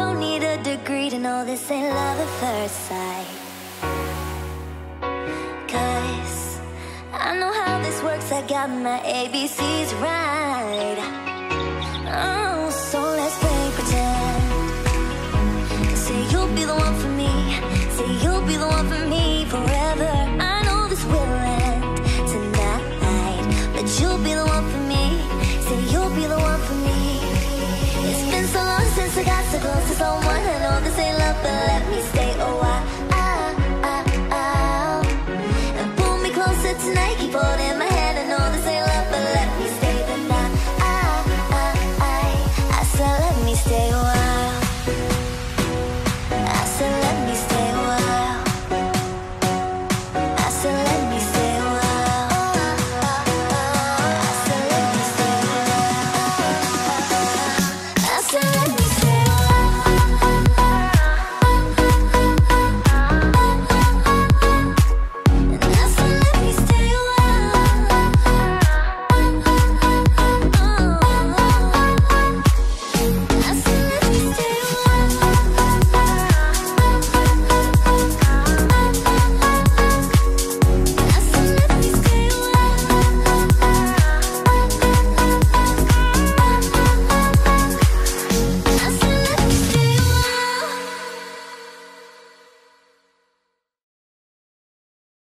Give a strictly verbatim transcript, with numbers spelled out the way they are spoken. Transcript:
don't need a degree to know this ain't love at first sight. Cause I know how this works, I got my A B Cs right. Oh, so let's play pretend. Say you'll be the one for me, say you'll be the one for me forever. I know this will end tonight, but you'll be the one for me, say you'll be the one for me. It's been so long since I got so close to someone. I know this ain't love, but let me stay.